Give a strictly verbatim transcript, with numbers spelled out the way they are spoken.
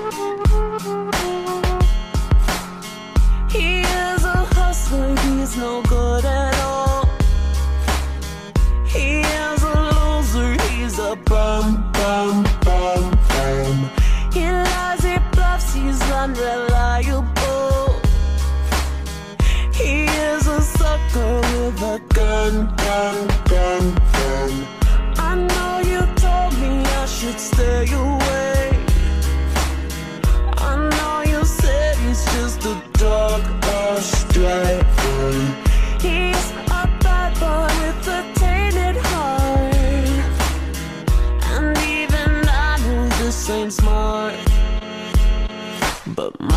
He is a hustler, he's no good at all. He is a loser, he's a bum, bum, bum, bum. He lies, he bluffs, he's unreliable. He is a sucker with a gun, gun, gun, gun. I know you told me I should stay away. I know you said he's just a dog astray. He's a bad boy with a tainted heart, and even I know this ain't smart, but